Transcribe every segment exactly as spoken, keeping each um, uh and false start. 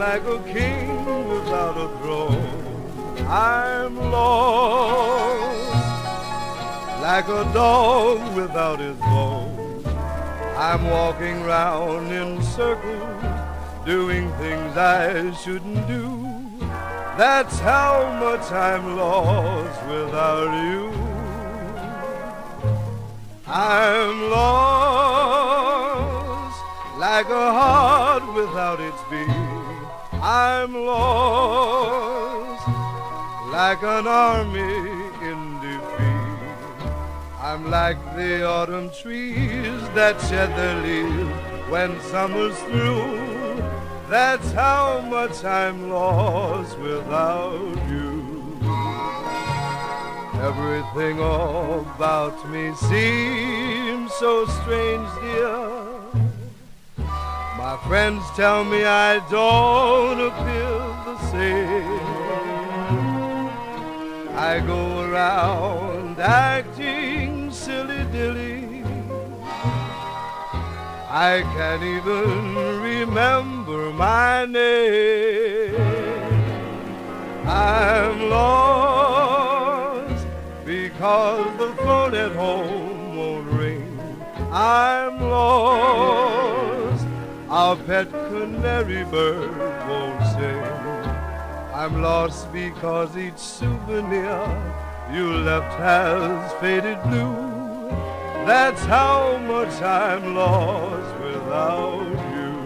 like a king without a throne. I'm lost like a dog without his bone. I'm walking round in circles, doing things I shouldn't do. That's how much I'm lost without you. I'm lost like a heart without its beat. I'm lost like an army in defeat. I'm like the autumn trees that shed their leaves when summer's through. That's how much I'm lost without you. Everything about me seems so strange, dear. My friends tell me I don't appear the same. I go around acting silly-dilly. I can't even remember my name. I'm lost because the phone at home won't ring. I'm lost, our pet canary bird won't sing. I'm lost because each souvenir you left has faded blue. That's how much I'm lost without you.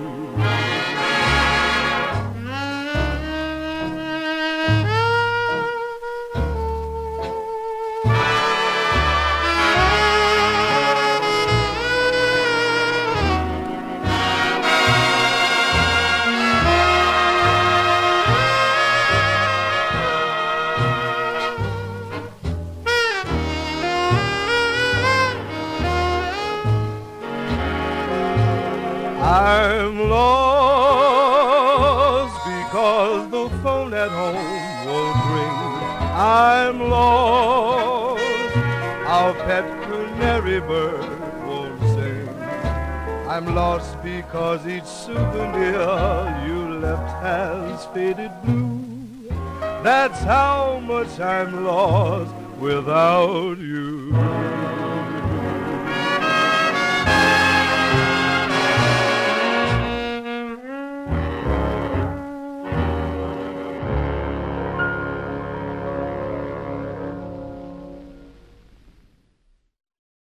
I'm lost because the phone at home won't ring. I'm lost, our pet canary bird won't sing. I'm lost because each souvenir you left has faded blue. That's how much I'm lost without you.